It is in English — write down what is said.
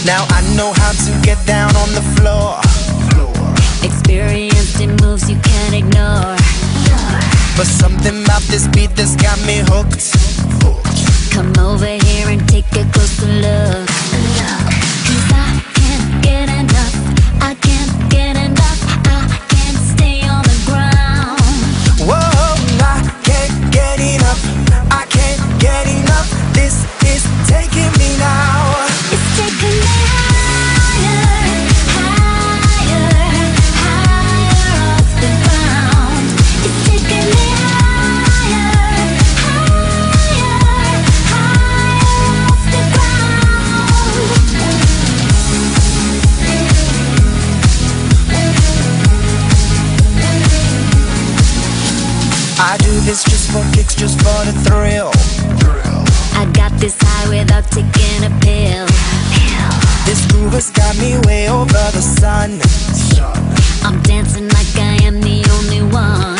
Now I know how to get down on the floor. Experienced in moves you can't ignore. But something about this beat that's got me hooked. Come over here and take a closer look. 'Cause I can't get enough, I can't get enough, I can't stay on the ground. Whoa, I can't get enough, I can't get enough. This is taking me now. It's taking me higher, higher, higher off the ground. It's taking me higher, higher, higher off the ground. I do this just for kicks, just for the thrill. I got this high without taking a pill. This groove has got me way over the sun. I'm dancing like I am the only one.